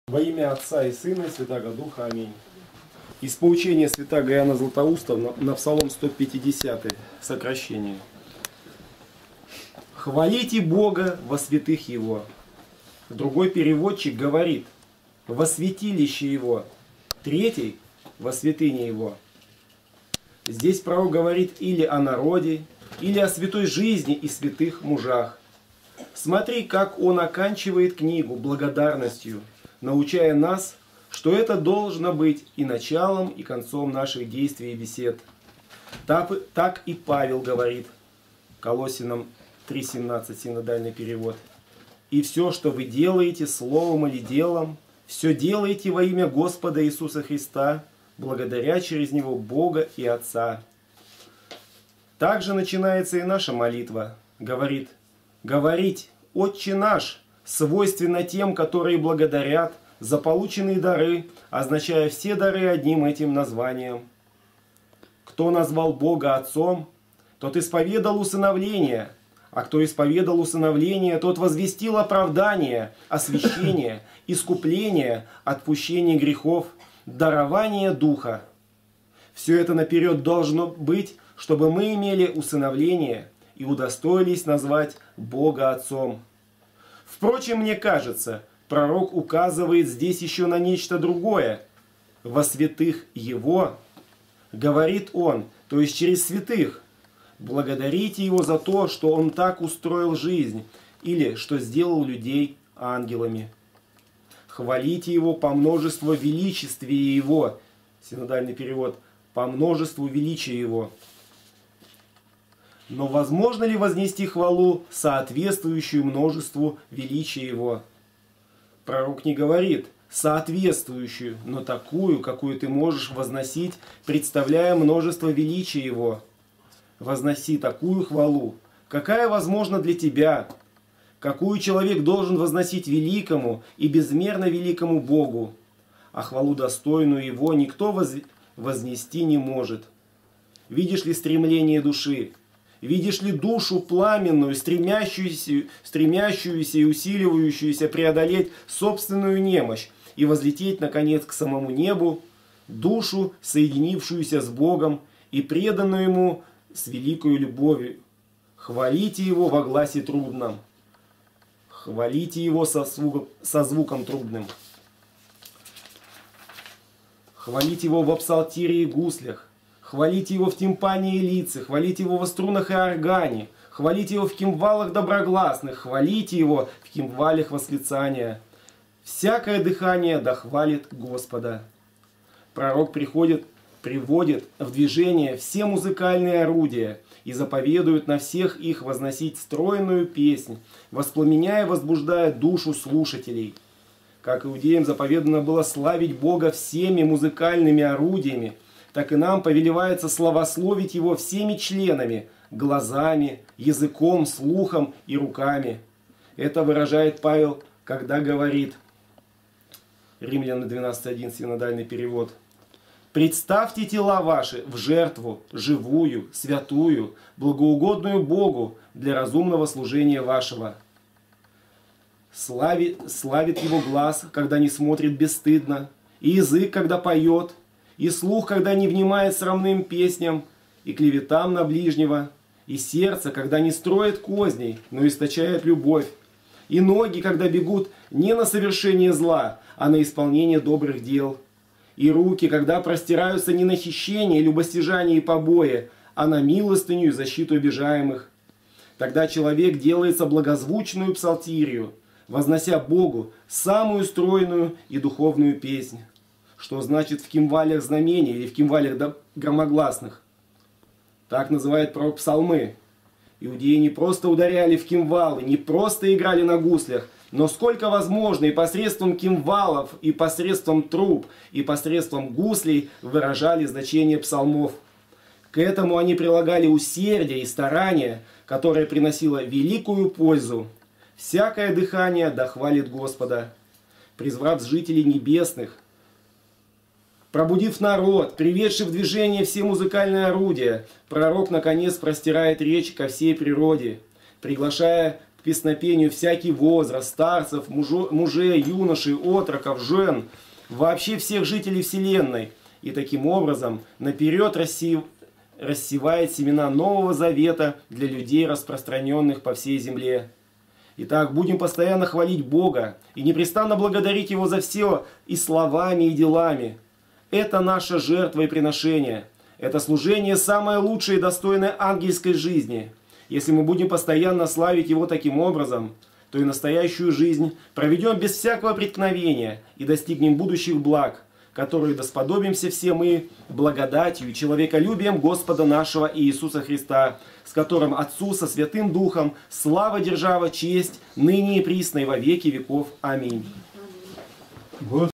Во имя Отца и Сына и Святаго Духа. Аминь. Из поучения святаго Иоанна Златоуста на Псалом 150 в сокращении. «Хвалите Бога во святых Его». Другой переводчик говорит «во святилище Его». Третий «во святыне Его». Здесь пророк говорит или о народе, или о святой жизни и святых мужах. Смотри, как он оканчивает книгу благодарностью, научая нас, что это должно быть и началом, и концом наших действий и бесед. Так и Павел говорит, Колоссянам 3:17, синодальный перевод. «И все, что вы делаете, словом или делом, все делаете во имя Господа Иисуса Христа, благодаря через Него Бога и Отца». Также начинается и наша молитва. Говорит, говорить «Отче наш» свойственно тем, которые благодарят за полученные дары, означая все дары одним этим названием. Кто назвал Бога Отцом, тот исповедал усыновление, а кто исповедал усыновление, тот возвестил оправдание, освящение, искупление, отпущение грехов, дарование Духа. Все это наперед должно быть, чтобы мы имели усыновление и удостоились назвать Бога Отцом. Впрочем, мне кажется, пророк указывает здесь еще на нечто другое. Во святых Его, говорит он, то есть через святых. Благодарите Его за то, что Он так устроил жизнь, или что сделал людей ангелами. Хвалите Его по множеству величествия Его, синодальный перевод, по множеству величия Его. Но возможно ли вознести хвалу, соответствующую множеству величия Его? Пророк не говорит соответствующую, но такую, какую ты можешь возносить, представляя множество величия Его. Возноси такую хвалу, какая возможна для тебя, какую человек должен возносить великому и безмерно великому Богу, а хвалу достойную Его никто вознести не может. Видишь ли стремление души? Видишь ли душу пламенную, стремящуюся и усиливающуюся преодолеть собственную немощь и возлететь, наконец, к самому небу, душу, соединившуюся с Богом и преданную Ему с великой любовью? Хвалите Его во гласе трубном. Хвалите Его со звуком трубным. Хвалите Его в псалтире и гуслях. Хвалите Его в тимпане и лице, хвалите Его во струнах и органе, хвалите Его в кимвалах доброгласных, хвалите Его в кимвалях восклицания. Всякое дыхание да хвалит Господа. Пророк приводит в движение все музыкальные орудия и заповедует на всех их возносить стройную песнь, воспламеняя и возбуждая душу слушателей. Как иудеям заповедано было славить Бога всеми музыкальными орудиями, так и нам повелевается славословить Его всеми членами, глазами, языком, слухом и руками. Это выражает Павел, когда говорит, Римлянам 12:1, синодальный перевод, «Представьте тела ваши в жертву, живую, святую, благоугодную Богу для разумного служения вашего». Славит Его глаз, когда не смотрит бесстыдно, и язык, когда поет, и слух, когда не внимает срамным песням и клеветам на ближнего, и сердце, когда не строит козней, но источает любовь, и ноги, когда бегут не на совершение зла, а на исполнение добрых дел, и руки, когда простираются не на хищение, любостяжание и побои, а на милостыню и защиту обижаемых. Тогда человек делается благозвучную псалтирию, вознося Богу самую стройную и духовную песнь. Что значит в кимвалях знамений или в кимвалях громогласных. Так называет пророк псалмы. Иудеи не просто ударяли в кимвалы, не просто играли на гуслях, но сколько возможно и посредством кимвалов, и посредством труб, и посредством гуслей выражали значение псалмов. К этому они прилагали усердие и старание, которое приносило великую пользу. Всякое дыхание да хвалит Господа. Призвав жителей небесных, пробудив народ, приведший в движение все музыкальные орудия, пророк наконец простирает речь ко всей природе, приглашая к песнопению всякий возраст, старцев, мужей, юношей, отроков, жен, вообще всех жителей Вселенной. И таким образом наперед рассевает семена Нового Завета для людей, распространенных по всей земле. Итак, будем постоянно хвалить Бога и непрестанно благодарить Его за все и словами, и делами. Это наша жертва и приношение. Это служение самое лучшее и достойное ангельской жизни. Если мы будем постоянно славить Его таким образом, то и настоящую жизнь проведем без всякого преткновения и достигнем будущих благ, которые досподобимся все мы благодатью и человеколюбием Господа нашего Иисуса Христа, с которым Отцу со Святым Духом слава, держава, честь, ныне и присно и во веки веков. Аминь.